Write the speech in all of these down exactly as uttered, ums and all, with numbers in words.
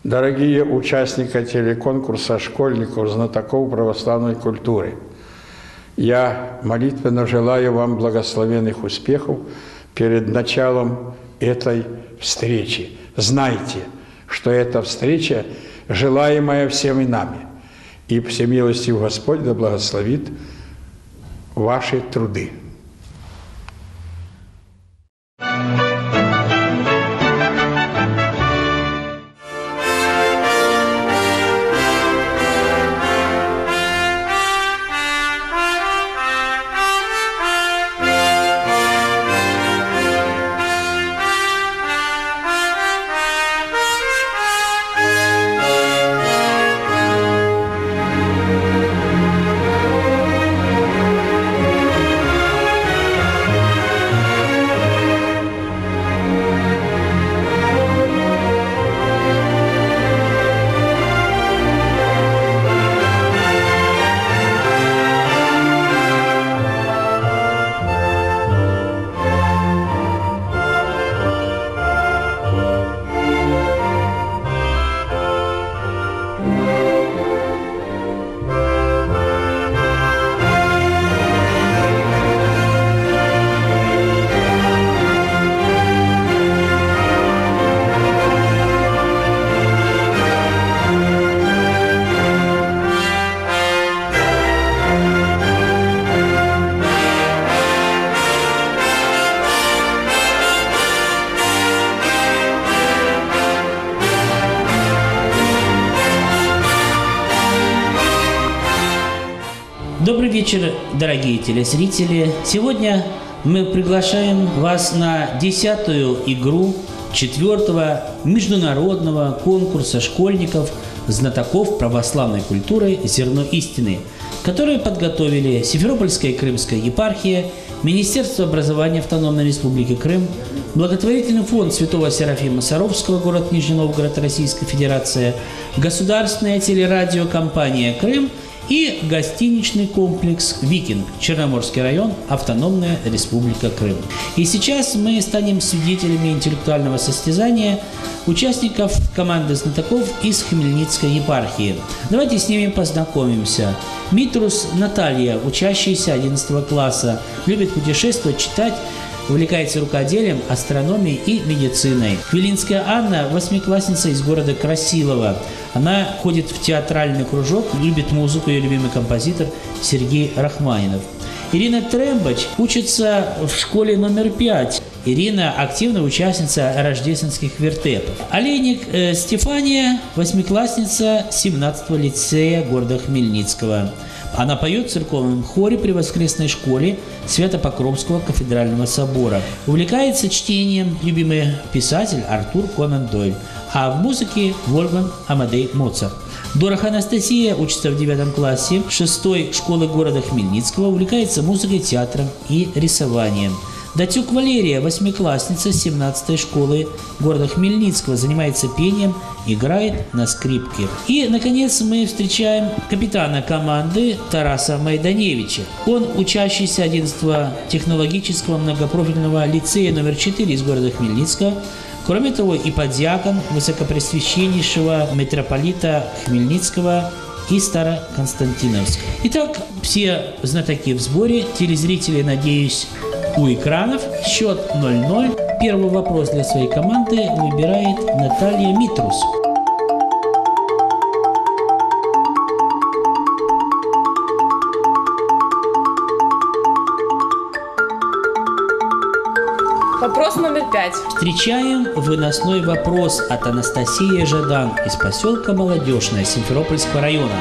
Дорогие участники телеконкурса школьников, знатоков православной культуры, я молитвенно желаю вам благословенных успехов перед началом этой встречи. Знайте, что эта встреча желаемая всеми нами, и всемилостив Господь да благословит ваши труды. Добрый вечер, дорогие телезрители! Сегодня мы приглашаем вас на десятую игру четвертого международного конкурса школьников, знатоков православной культуры «Зерно истины», которые подготовили Симферопольская и Крымская епархия, Министерство образования Автономной Республики Крым, Благотворительный фонд Святого Серафима Саровского, город Нижний Новгород, Российская Федерация, Государственная телерадиокомпания «Крым» и гостиничный комплекс «Викинг», Черноморский район, Автономная Республика Крым. И сейчас мы станем свидетелями интеллектуального состязания участников команды знатоков из Хмельницкой епархии. Давайте с ними познакомимся. Митрус Наталья, учащаяся одиннадцатого класса, любит путешествовать, читать, увлекается рукоделием, астрономией и медициной. Велинская Анна, восьмиклассница из города Красилова. Она ходит в театральный кружок, любит музыку, ее любимый композитор Сергей Рахманинов. Ирина Трембач учится в школе номер пять. Ирина – активная участница рождественских вертепов. Олейник э, Стефания, восьмиклассница семнадцатого лицея города Хмельницкого. Она поет в церковном хоре при воскресной школе Свято-Покровского кафедрального собора. Увлекается чтением любимый писатель Артур Конан Дойль, а в музыке Вольфганг Амадей Моцарт. Дорох Анастасия учится в девятом классе шестой школы города Хмельницкого, увлекается музыкой, театром и рисованием. Датюк Валерия, восьмиклассница семнадцатой школы города Хмельницкого, занимается пением, играет на скрипке. И, наконец, мы встречаем капитана команды Тараса Майданевича. Он учащийся одиннадцатого технологического многопрофильного лицея номер четыре из города Хмельницкого. Кроме того, и подьякон высокопресвященнейшего митрополита Хмельницкого и Староконстантиновска. Итак, все знатоки в сборе, телезрители, надеюсь, у экранов. Счет ноль ноль. Первый вопрос для своей команды выбирает Наталья Митрус. Вопрос номер пять. Встречаем выносной вопрос от Анастасии Жадан из поселка Молодежное Симферопольского района.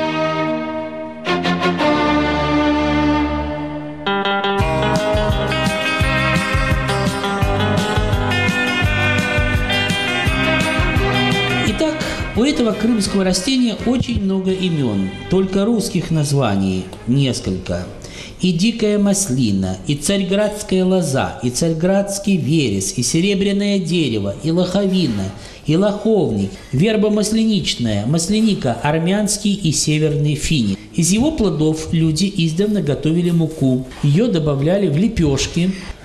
У этого крымского растения очень много имен, только русских названий несколько. И дикая маслина, и царьградская лоза, и царьградский верес, и серебряное дерево, и лоховина, и лоховник, верба масляничная, масляника, армянский и северный финик. Из его плодов люди издавна готовили муку, ее добавляли в лепешки,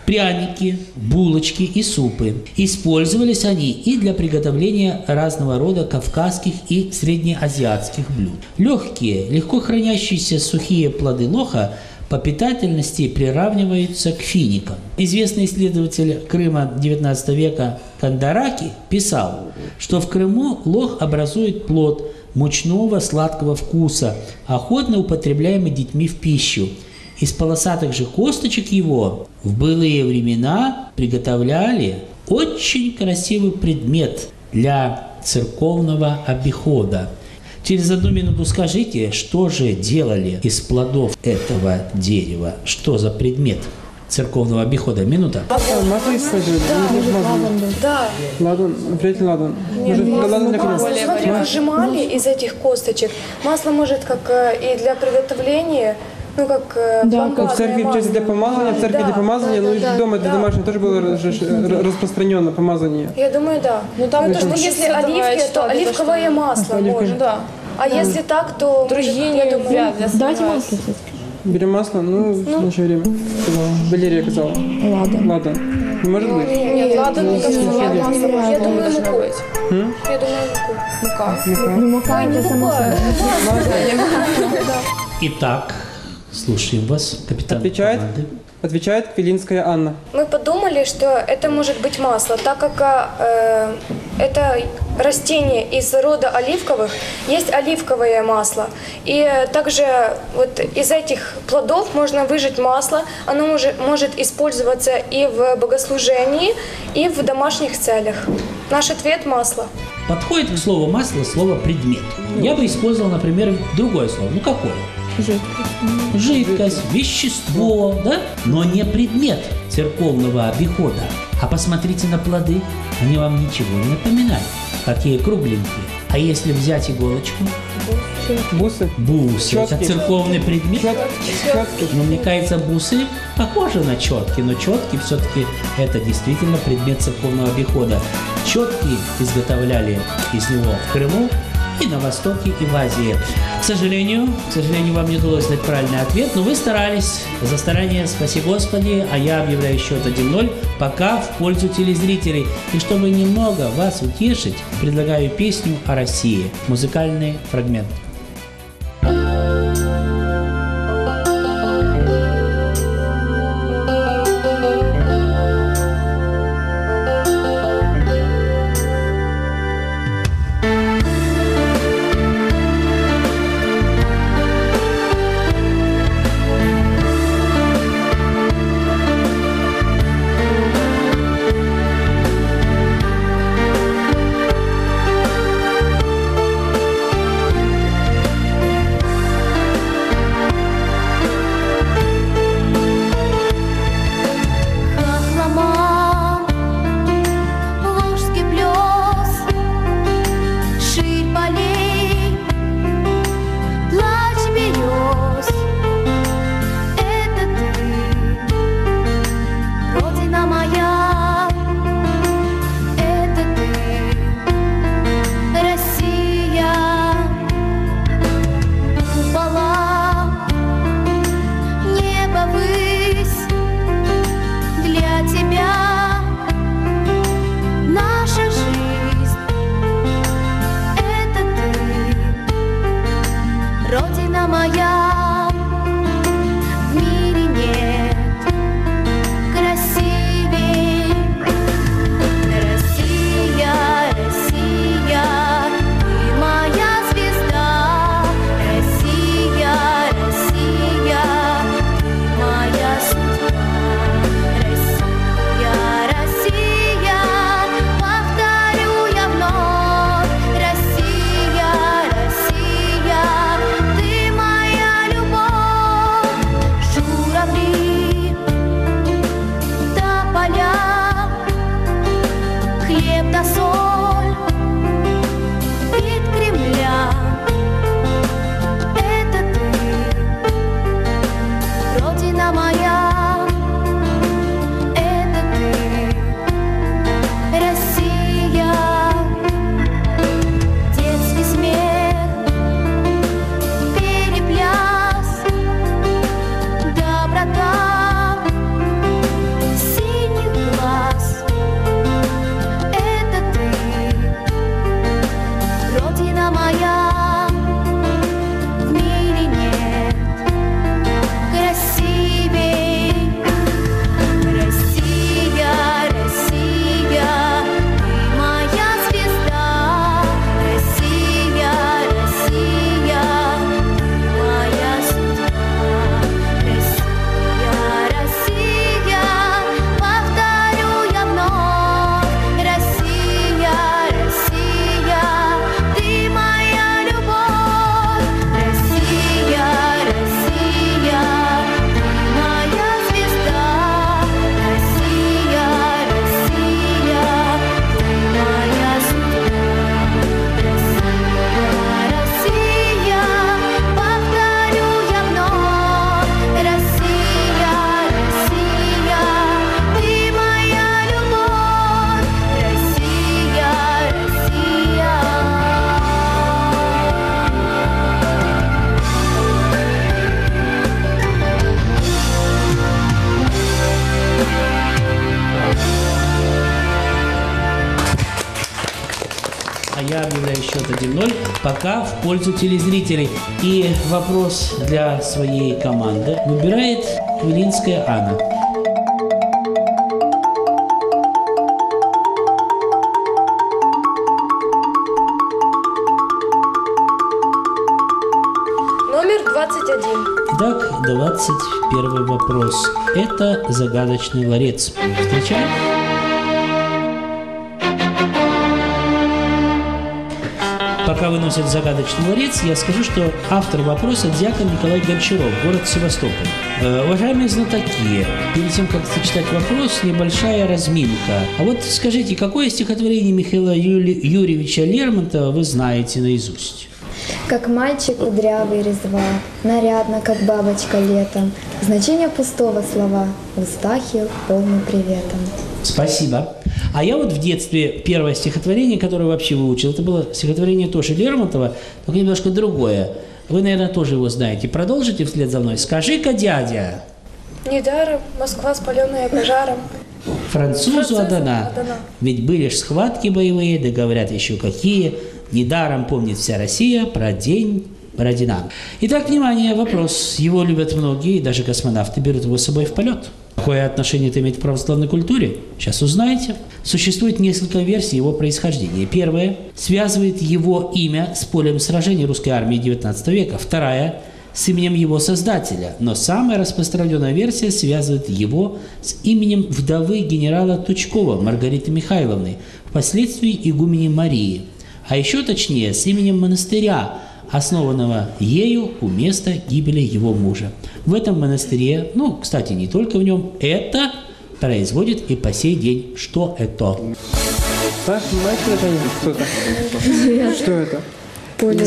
пряники, булочки и супы. Использовались они и для приготовления разного рода кавказских и среднеазиатских блюд. Легкие, легко хранящиеся сухие плоды лоха по питательности приравниваются к финикам. Известный исследователь Крыма девятнадцатого века Кандараки писал, что в Крыму лох образует плод мучного сладкого вкуса, охотно употребляемый детьми в пищу. Из полосатых же косточек его в былые времена приготовляли очень красивый предмет для церковного обихода. Через одну минуту скажите, что же делали из плодов этого дерева? Что за предмет церковного обихода? Минута. Масло использовать? Да. Ладан, приятель ладан. Может, ладан для Масло, хлеба? смотри, выжимали из этих косточек. Масло может как э, и для приготовления, ну как э, В помазанное церкви в части для масло. помазания, в церкви Да, для помазания, да, ну и да, дома для да. домашнего тоже было раз- раз- распространено помазание. Я думаю, да. Ну там Потому тоже что если что-то оливки, бывает, то что оливковое масло Оливковое. можно. Да. А если так, то Другие я не думаю, вряд ли Давайте сомневаюсь. масло. Берем масло, ну, в следующее время. Сказала. Валерия сказала. Ладно. Ладно. Не может быть? нет, ладан, мне кажется, не ладан не знаю, Я думаю, должна муку. М? Я думаю, муку. Мука. Не мука, это само собой. Итак, слушаем вас, капитан Отвечает? команды. Отвечает Квилинская Анна. Мы подумали, что это может быть масло, так как э, это растение из рода оливковых, есть оливковое масло. И также вот из этих плодов можно выжать масло, оно может, может использоваться и в богослужении, и в домашних целях. Наш ответ – масло. Подходит к слову масло слово предмет. Я бы использовал, например, другое слово. Ну какое? Жидкость, вещество, да? Но не предмет церковного обихода. А посмотрите на плоды, они вам ничего не напоминают. Какие кругленькие. А если взять иголочку, Бусы. бусы, это Четки. церковный предмет. Четки. Но мне кажется, бусы похожи на четки, но четки все-таки это действительно предмет церковного обихода. Четки изготовляли из него в Крыму и на Востоке, и в Азии. К сожалению, к сожалению, вам не удалось дать правильный ответ, но вы старались. За старание спаси Господи, а я объявляю счет один ноль, пока в пользу телезрителей. И чтобы немного вас утешить, предлагаю песню о России. Музыкальный фрагмент. Хохлома, Волжский плес, ширь полей, плач берез. Это ты, Родина моя, это ты, Россия. Купола, небо высь, для тебя наша жизнь — это ты, Родина моя. В мире нет красивей. Россия, Россия, ты моя звезда. Россия, Россия, ты моя судьба. Россия, Россия, повторю я вновь. Россия, Россия, ты моя Россия моя, в мире нет красивей. Россия, Россия, ты моя звезда. Россия, Россия, ты моя судьба. Россия, Россия, повторю я вновь. Россия, Россия, ты моя любовь. Россия, Россия, ты моя звезда. Россия, Россия, ты моя судьба. Россия, Россия, повторю я вновь. Россия, Россия, ты моя любовь. Россия, Россия. А я объявляю счет один ноль, пока в пользу телезрителей. И вопрос для своей команды выбирает Хвилинская Анна. Номер двадцать один. Итак, двадцать первый вопрос. Это загадочный ларец. Встречаем? Пока выносят загадочный ларец, я скажу, что автор вопроса – дьякон Николай Гончаров, город Севастополь. Э, уважаемые знатоки, перед тем, как зачитать вопрос, небольшая разминка. А вот скажите, какое стихотворение Михаила Юли- Юрьевича Лермонтова вы знаете наизусть? Как мальчик кудрявый резва, нарядно, как бабочка летом. Значение пустого слова, в устах их полный приветом. Спасибо. А я вот в детстве первое стихотворение, которое вообще выучил, это было стихотворение тоже Лермонтова, только немножко другое. Вы, наверное, тоже его знаете. Продолжите вслед за мной. «Скажи-ка, дядя». Недаром Москва, спаленная пожаром. Французу Французу отдана. отдана. Ведь были ж схватки боевые, да говорят еще какие. Недаром помнит вся Россия про день Бородина. Итак, внимание, вопрос. Его любят многие, даже космонавты берут его с собой в полет. Какое отношение это имеет к православной культуре? Сейчас узнаете. Существует несколько версий его происхождения. Первая связывает его имя с полем сражений русской армии девятнадцатого века. Вторая с именем его создателя. Но самая распространенная версия связывает его с именем вдовы генерала Тучкова Маргариты Михайловны, впоследствии игумени Марии. А еще точнее, с именем монастыря, основанного ею у места гибели его мужа. В этом монастыре, ну, кстати, не только в нем, это производит и по сей день. Что это? Так, знаете, это кто-то? Что это? Поле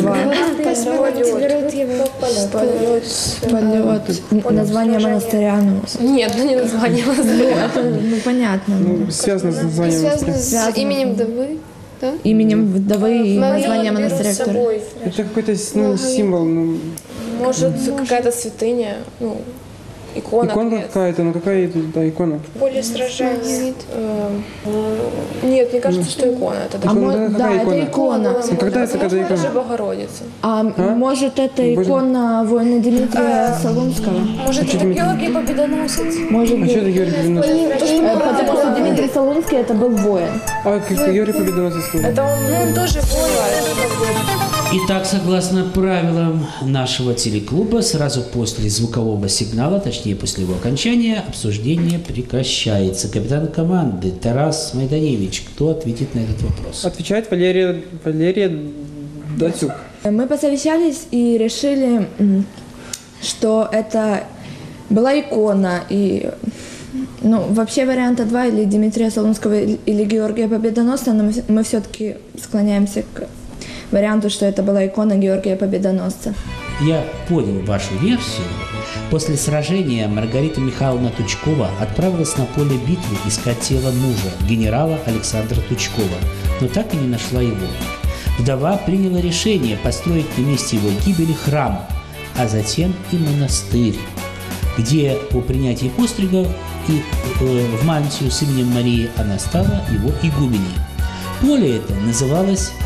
Полет. Название монастыря, ну, Нет, ну не название монастыря. это, ну, понятно. Ну, связано с названием Связано монастыря. с именем вдовы, да? Именем вдовы и Могилу название берут монастыря. с который- собой. Это какой-то ну, символ, ну, Может, какая-то святыня, ну, икона. икона какая-то. какая-то, ну какая это да, икона? Поле сражения. Эм, Нет, мне кажется, что икона. Это А даже мо- Икона, да, какая это икона? икона. Ну, когда это, когда даже икона? Богородица. А, может, это Боже. икона воина Дмитрия Солунского? Может, это Дмитрий? Георгий Победоносец? Может А быть. что это Георгий Победоносец? Э, Потому что Дмитрий Солунский это был воин. А, как Георгий Победоносец. Это он, ну, он тоже воин. Итак, согласно правилам нашего телеклуба, сразу после звукового сигнала, точнее после его окончания, обсуждение прекращается. Капитан команды Тарас Майданевич, кто ответит на этот вопрос? Отвечает Валерия, Валерия Датюк. Мы посовещались и решили, м, что это была икона. И, ну, вообще варианта два, или Дмитрия Солунского, или Георгия Победоносца, но мы, мы все-таки склоняемся к варианту, что это была икона Георгия Победоносца. Я понял вашу версию. После сражения Маргарита Михайловна Тучкова отправилась на поле битвы искать тело мужа, генерала Александра Тучкова, но так и не нашла его. Вдова приняла решение построить на месте его гибели храм, а затем и монастырь, где по принятии пострига и э, в мантию с именем Марии она стала его игуменей. Поле это называлось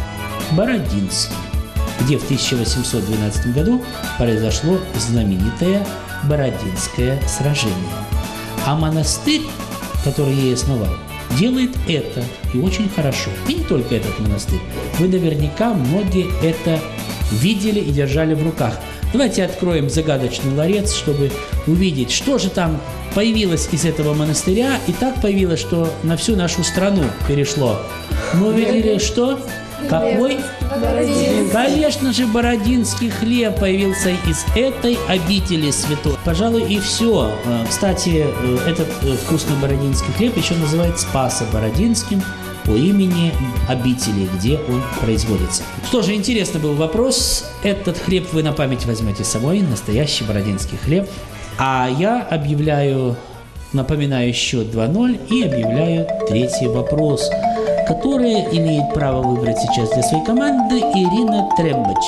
Бородинский, где в тысяча восемьсот двенадцатом году произошло знаменитое Бородинское сражение. А монастырь, который я и основал, делает это и очень хорошо. И не только этот монастырь. Вы наверняка многие это видели и держали в руках. Давайте откроем загадочный ларец, чтобы увидеть, что же там появилось из этого монастыря. И так появилось, что на всю нашу страну перешло. Мы увидели, что? Какой? Бородинский. Конечно же, бородинский хлеб появился из этой обители святой. Пожалуй, и все. Кстати, этот вкусный бородинский хлеб еще называют Спасо-Бородинским по имени обители, где он производится. Что же, интересный был вопрос. Этот хлеб вы на память возьмете с собой, настоящий бородинский хлеб. А я объявляю, напоминаю счет два ноль и объявляю третий вопрос, который имеет право выбрать сейчас для своей команды Ирина Трембач.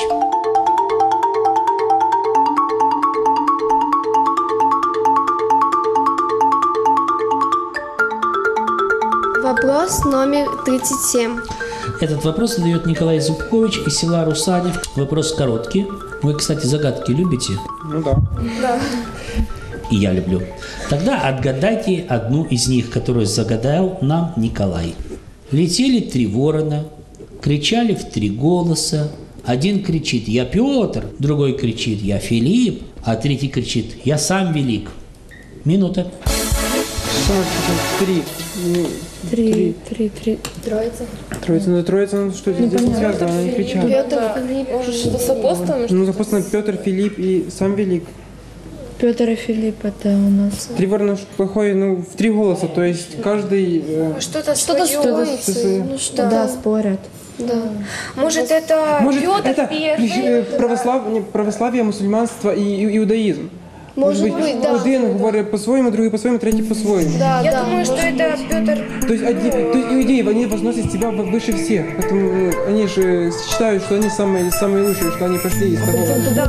Вопрос номер тридцать семь. Этот вопрос задает Николай Зубкович из села Русанев. Вопрос короткий. Вы, кстати, загадки любите? Ну да. Да. И я люблю. Тогда отгадайте одну из них, которую загадал нам Николай. Летели три ворона, кричали в три голоса. Один кричит «Я Петр», другой кричит «Я Филипп», а третий кричит «Я сам велик». Минута. Что значит три? Ну, Три, три, три. Троица. Троица, ну троица, ну что здесь не связано, она не кричала. Петр, Филипп. Может, что-то с апостолами? Ну, записано Петр, Филипп и сам велик. Петр и Филипп это у нас. Три ворона плохой, ну, в три голоса, то есть каждый... э, Что-то Что-то свое. с свое. Ну что? Да, спорят. Да. Может, это Может, Петр это первый? э, православ... не, православие, мусульманство и и- иудаизм. Может быть, да. Один говорит по-своему, другой по-своему, третий по-своему. Да, Я да. думаю, что это Петр. То есть, один, то есть иудеи, они возносят себя в- выше всех. Поэтому ну, они же считают, что они самые, самые лучшие, что они пошли из того.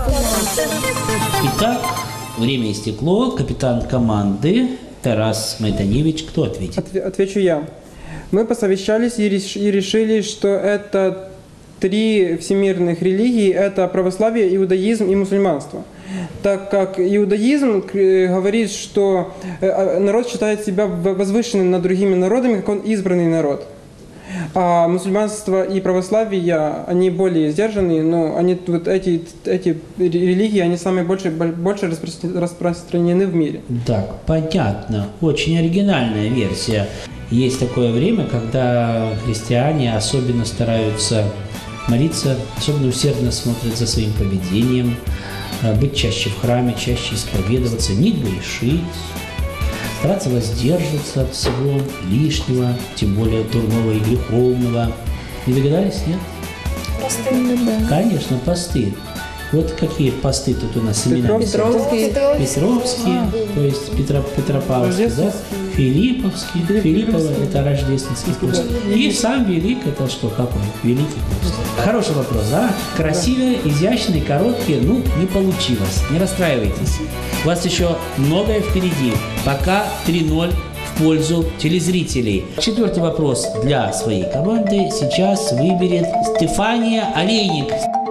Итак, время истекло. Капитан команды Тарас Майтаневич. Кто ответит? Отве- Отвечу я. Мы посовещались и реш- и решили, что это три всемирных религии – это православие, иудаизм и мусульманство. Так как иудаизм э, говорит, что э, народ считает себя в- возвышенным над другими народами, как он избранный народ. А мусульманство и православие, они более сдержанные, но они, вот эти, эти религии, они самые больше, больше распространены- распространены в мире. Так, понятно. Очень оригинальная версия. Есть такое время, когда христиане особенно стараются молиться, особенно усердно смотрят за своим поведением, э, быть чаще в храме, чаще исповедоваться, не грешить, стараться воздерживаться от всего лишнего, тем более дурного и греховного. Не догадались, нет? Конечно, посты. Вот какие посты тут у нас имена. Петровский. Петровские, то есть Петро, Петропавловский, да? Филипповский, Филиппово – это рождественский пост. И сам Велик – это что, какой? Великий пост. Хороший вопрос, да? Красивые, изящные, короткие, ну, не получилось. Не расстраивайтесь. У вас еще многое впереди. Пока три ноль в пользу телезрителей. Четвертый вопрос для своей команды сейчас выберет Стефания Олейник.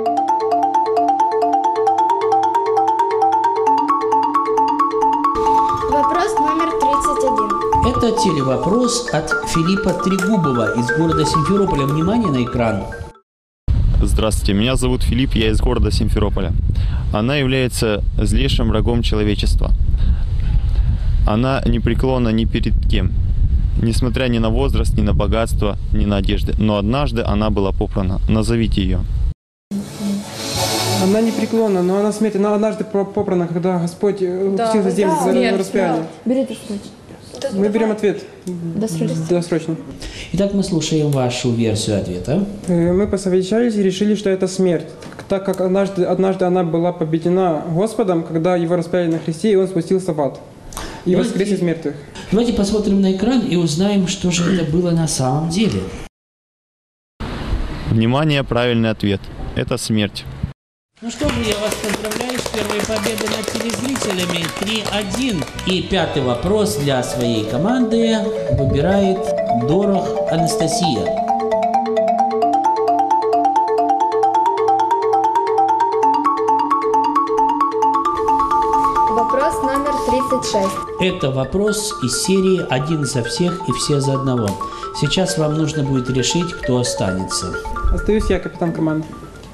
Вопрос номер тридцать один. Это телевопрос от Филиппа Трегубова из города Симферополя. Внимание на экран. Здравствуйте, меня зовут Филипп, я из города Симферополя. Она является злейшим врагом человечества. Она непреклонна ни перед кем, несмотря ни на возраст, ни на богатство, ни на одежды. Но однажды она была попрана. Назовите ее. Она непреклонна, но она смерть. Она однажды про- попрана, когда Господь э, упустил за землю за Смерть, распятие. Бери досрочно. Мы берем ответ Досрочно. досрочно. Итак, мы слушаем вашу версию ответа. Э, Мы посовещались и решили, что это смерть, так как однажды, однажды она была побеждена Господом, когда его распяли на кресте, и он спустился в ад. И Давайте- воскрес из мертвых. Давайте посмотрим на экран и узнаем, что же это было на самом деле. Внимание, правильный ответ. Это смерть. Ну что же, я вас поздравляю с первой победой над телезрителями. три один. И пятый вопрос для своей команды выбирает Дорох Анастасия. шесть. Это вопрос из серии «Один за всех и все за одного». Сейчас вам нужно будет решить, кто останется. Остаюсь я, капитан команды.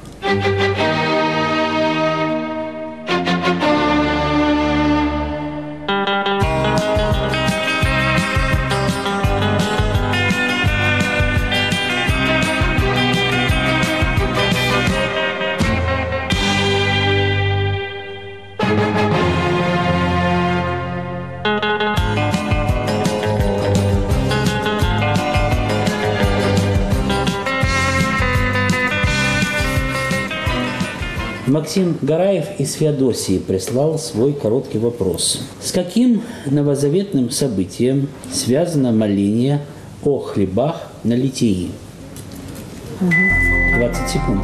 Максим Гараев из Феодосии прислал свой короткий вопрос. С каким новозаветным событием связано моление о хлебах на Литии? двадцать секунд.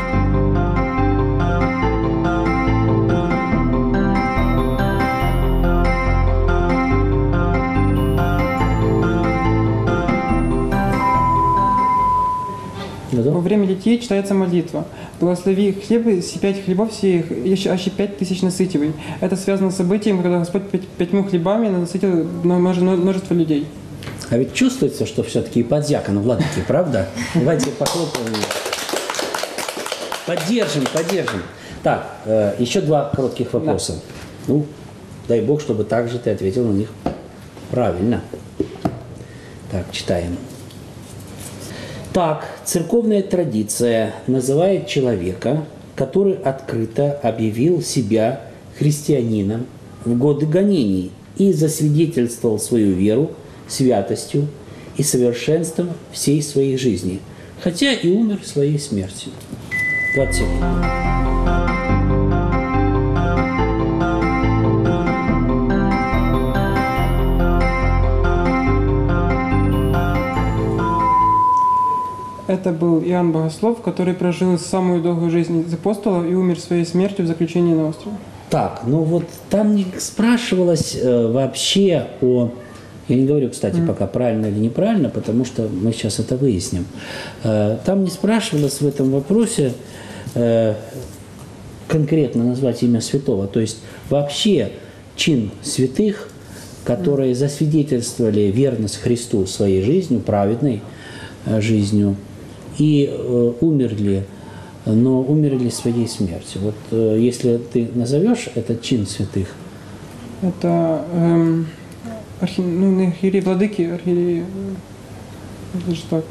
Во время Литии читается молитва. «Благослови хлебы, си пять хлебов сих, еще аще пять тысяч насытивый». Это связано с событием, когда Господь пять, пятьму хлебами насытил множество людей. А ведь чувствуется, что все-таки и подьякон владыки, правда? Давайте похлопаем. Поддержим, поддержим. Так, э, еще два коротких вопроса. Да. Ну, дай Бог, чтобы также ты ответил на них правильно. Так, читаем. Так, церковная традиция называет человека, который открыто объявил себя христианином в годы гонений и засвидетельствовал свою веру святостью и совершенством всей своей жизни, хотя и умер своей смертью. двадцать секунд. Это был Иоанн Богослов, который прожил самую долгую жизнь из апостолов и умер своей смертью в заключении на острове. Так, ну вот там не спрашивалось э, вообще о... Я не говорю, кстати, mm. пока правильно или неправильно, потому что мы сейчас это выясним. Э, там не спрашивалось в этом вопросе э, конкретно назвать имя святого. То есть вообще чин святых, которые mm. засвидетельствовали верность Христу своей жизнью, праведной э, жизнью, и э, умерли, но умерли своей смертью. Вот э, если ты назовешь этот чин святых. Это эм, архи, ну, не архиереи, владыки, архиереи, даже так.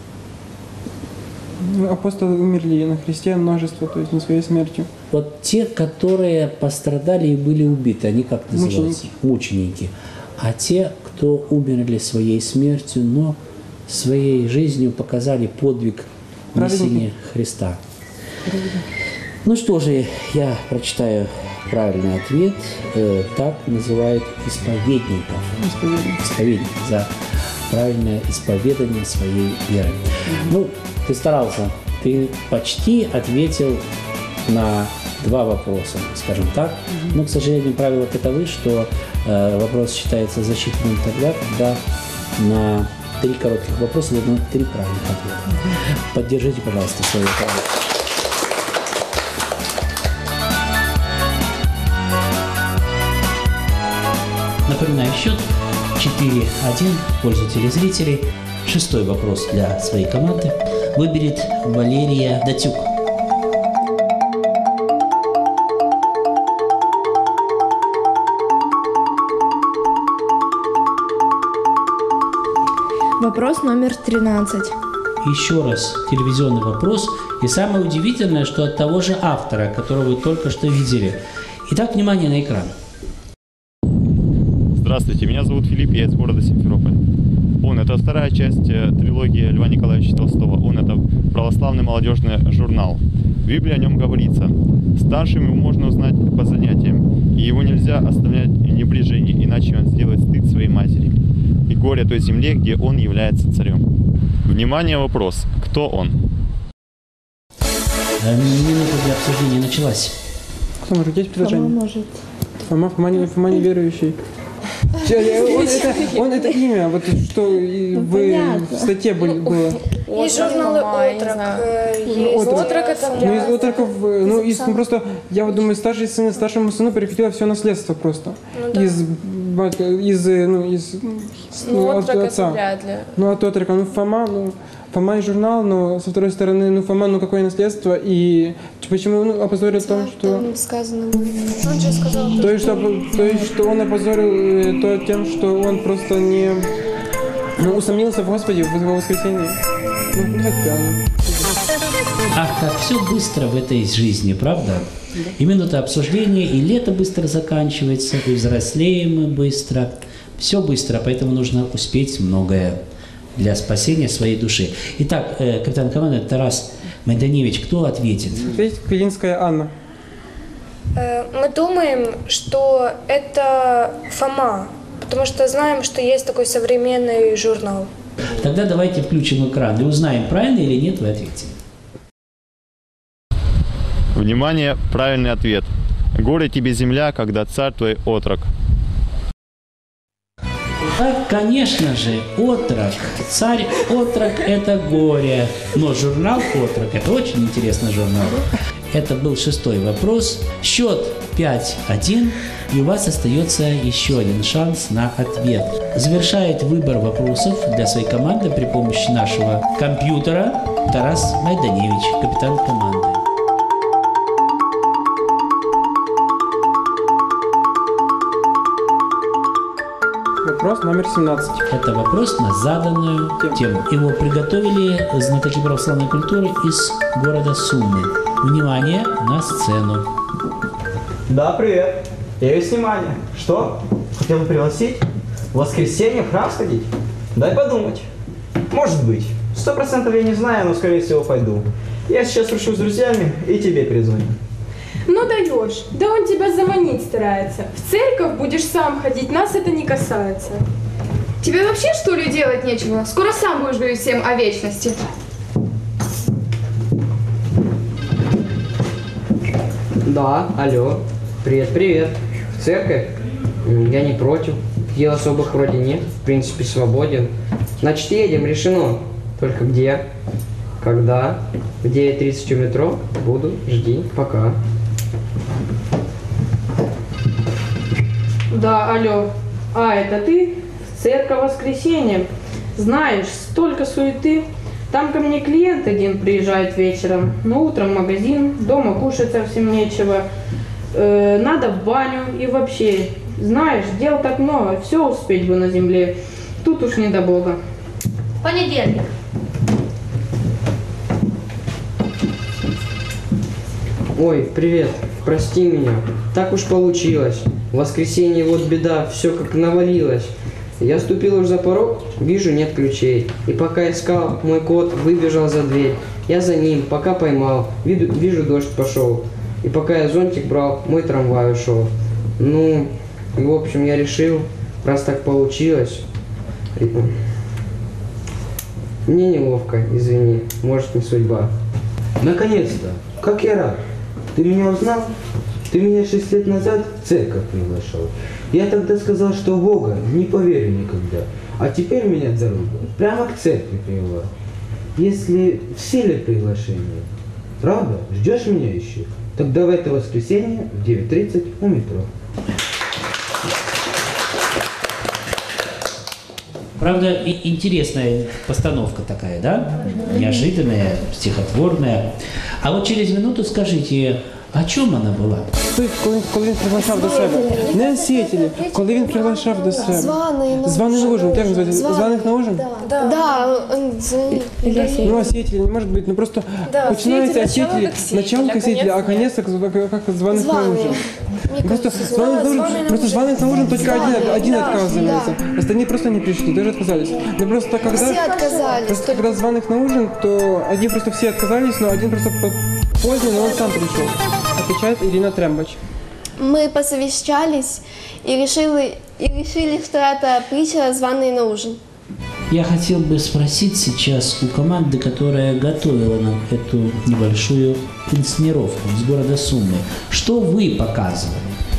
Апостолы умерли на кресте множество, то есть не своей смертью. Вот те, которые пострадали и были убиты, они как называются? Мученики. Мученики. А те, кто умерли своей смертью, но своей жизнью показали подвиг несения Христа. Правильно. Ну что же, я прочитаю правильный ответ. Э, так называют исповедников. Исповедник. Исповедник за правильное исповедание своей веры. Mm-hmm. Ну, ты старался. Ты почти ответил на два вопроса, скажем так. Mm-hmm. Но, к сожалению, правила таковы, что э, вопрос считается засчитанным тогда, когда на три коротких вопроса дано три правильных ответа. Mm-hmm. Поддержите, пожалуйста, свою правду. Напоминаю счет четыре один в пользу телезрителей. Шестой вопрос для своей команды выберет Валерия Датюк. Вопрос номер тринадцать. Еще раз телевизионный вопрос. И самое удивительное, что от того же автора, которого вы только что видели. Итак, внимание на экран. Здравствуйте, меня зовут Филипп, я из города Симферополь. Он – это вторая часть трилогии Льва Николаевича Толстого. Он – это православный молодежный журнал. В Библии о нем говорится: старшим его можно узнать по занятиям, и его нельзя оставлять в небрежении, иначе он сделает стыд своей матери и горе той земле, где он является царем. Внимание, вопрос. Кто он? Минута для обсуждения началась. Кто может? Есть предложение? Фома может. Фома, Фома, не, Фома неверующий. Он это, он это имя, вот что и в, в статье были- было. Есть журналы Мама, я не «Отрок», знаю. э, Ну, есть отрок. «Отрок» это Ну, для... из отроков, э, ну, из, ну, просто, я вот думаю, старший сын старшему сыну переходило все наследство просто. Из, батька- из, э, ну, из, с- Ну, от отрок это отца. вряд ли. Ну, от отрока, ну, Фома, ну, Фома и журнал, но со второй стороны, ну, Фома, ну, какое наследство, и почему, ну, опозорил то, что... Там сказано. Он же сказал, То есть, что, то есть, что он опозорил э, то тем, что он просто не... Ну, усомнился в Господе в его воскресенье. Ну, хотя... Ах, как все быстро в этой жизни, правда? И минута обсуждения, и лето быстро заканчивается, и взрослеем мы быстро. Все быстро, поэтому нужно успеть многое для спасения своей души. Итак, э, капитан команды Тарас Майданевич, кто ответит? Здесь Клинская Анна. Э, Мы думаем, что это Фома, потому что знаем, что есть такой современный журнал. Тогда давайте включим экран и узнаем, правильно или нет вы ответите. Внимание, правильный ответ. Горе тебе земля, когда царь твой отрок. А, конечно же, отрок. Царь отрок – это горе. Но журнал «Отрок» – это очень интересный журнал. Это был шестой вопрос. Счет пять один. И у вас остается еще один шанс на ответ. Завершает выбор вопросов для своей команды при помощи нашего компьютера Тарас Майданевич, капитан команды. Вопрос номер семнадцать. Это вопрос на заданную тему. Его приготовили знатоки православной культуры из города Сумы. Внимание на сцену. Да, привет. Я весь внимание. Что? Хотел бы пригласить? В воскресенье в храм сходить? Дай подумать. Может быть. Сто процентов я не знаю, но скорее всего пойду. Я сейчас решу с друзьями и тебе перезвоню. Ну даешь. Да он тебя заманить старается. В церковь будешь сам ходить, нас это не касается. Тебе вообще, что ли, делать нечего? Скоро сам будешь говорить всем о вечности. Да, алло. Привет, привет. В церковь? М, Я не против. Дел особых вроде нет. В принципе, свободен. Значит, едем, решено. Только где? Когда? В девять тридцать у метро? Буду. Жди. Пока. Да, алло. А, это ты? В церковь воскресенье. Знаешь, столько суеты. Там ко мне клиент один приезжает вечером. Но утром в магазин, дома кушать совсем нечего. Э, надо в баню и вообще. Знаешь, дел так много, все успеть бы на земле. Тут уж не до Бога. Понедельник. Ой, привет. Прости меня. Так уж получилось. В воскресенье вот беда, все как навалилось. Я ступил уж за порог, вижу, нет ключей. И пока искал, мой кот выбежал за дверь. Я за ним, пока поймал, виду, вижу, дождь пошел. И пока я зонтик брал, мой трамвай ушел. Ну, и в общем, я решил, раз так получилось. Мне неловко, извини, может, не судьба. Наконец-то! Как я рад! Ты меня узнал? Ты меня шесть лет назад в церковь приглашал. Я тогда сказал, что в Бога не поверю никогда. А теперь меня дорога прямо к церкви привела. Если в силе приглашение, правда, ждешь меня еще? Тогда в это воскресенье в девять тридцать у метро. Правда, и интересная постановка такая, да? Неожиданная, стихотворная. А вот через минуту скажите, о чем она була? Коли, коли він приглашав до себе. Не освітілі, коли він приглашав до себе. Званий на Званий на ужин. Як називається? Званих на ужин? Да, да он звонит. Ну, осветили, не может быть. Ну, просто Да, начинается осветили, осветили, начало как светили, начало как осветили, а конец как, как, как званых на Званый. ужин. Мне Просто кажется, званых на ужин, званый просто званых на ужин только Званый, один, один да, отказывается. Остальные просто не пришли, даже отказались. Но просто когда, Все отказались, просто когда званых на ужин, то один просто все отказались, но один просто по- поздний, но он сам пришел. Отвечает Ирина Трембач. Мы посовещались и решили, и решили, что это притча «Званый на ужин». Я хотел бы спросить сейчас у команды, которая готовила нам эту небольшую инсценировку из города Сумы, что вы показывали?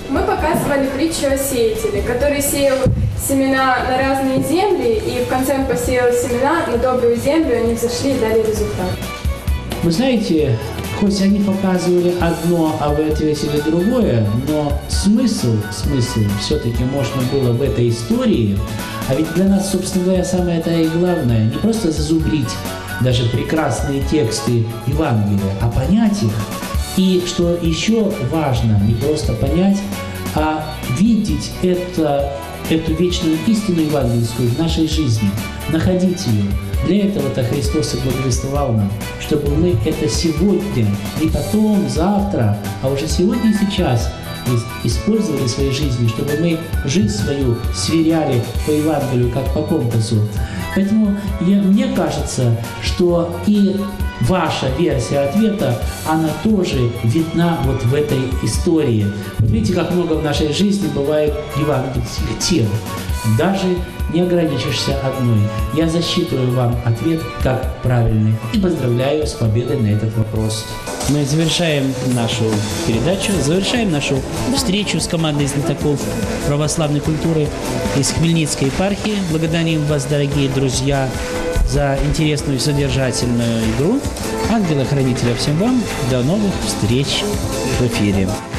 Мы показывали притчу о сеятеле, который сеял семена на разные земли, и в конце он посеял семена на добрую землю, они взошли и дали результат. Вы знаете, хоть они показывали одно, а вы ответили другое, но смысл, смысл все-таки можно было в этой истории, а ведь для нас, собственно говоря, самое-то и главное, не просто зазубрить даже прекрасные тексты Евангелия, а понять их. И что еще важно, не просто понять, а видеть это, эту вечную истину евангельскую в нашей жизни, находить ее. Для этого-то Христос и благовествовал нам, чтобы мы это сегодня, не потом, завтра, а уже сегодня и сейчас использовали в своей жизни, чтобы мы жизнь свою сверяли по Евангелию, как по компасу. Поэтому я, мне кажется, что и ваша версия ответа, она тоже видна вот в этой истории. Вот видите, как много в нашей жизни бывает евангельских тем. Даже не ограничишься одной. Я засчитываю вам ответ как правильный и поздравляю с победой на этот вопрос. Мы завершаем нашу передачу, завершаем нашу встречу с командой знатоков православной культуры из Хмельницкой епархии. Благодарим вас, дорогие друзья, за интересную и содержательную игру. Ангела-хранителя всем вам. До новых встреч в эфире.